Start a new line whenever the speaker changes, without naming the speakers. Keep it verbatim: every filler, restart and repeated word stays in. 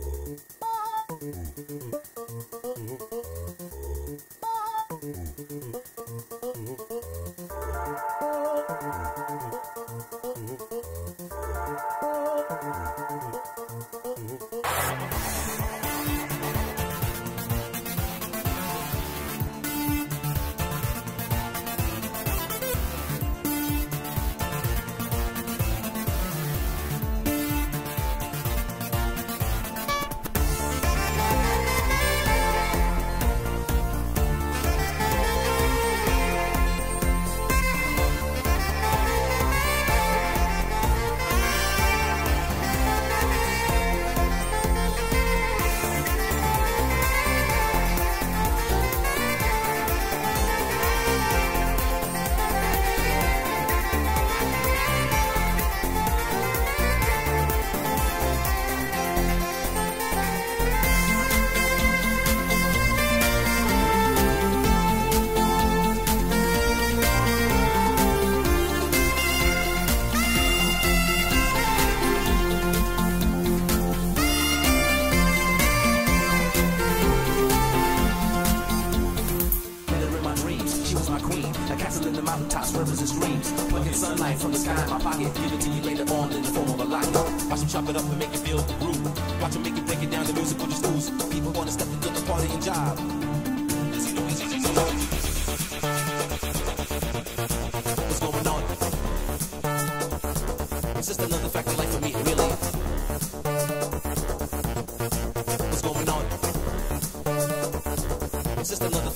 Sunlight from the sky in my pocket, give it to you later on in the form of a lot. Watch them chop it up and make you feel the groove. Watch them make you break it down, the music will just lose. People wanna step into the party and job. What's going on? It's just another fact of life for me, really. What's going on? It's just another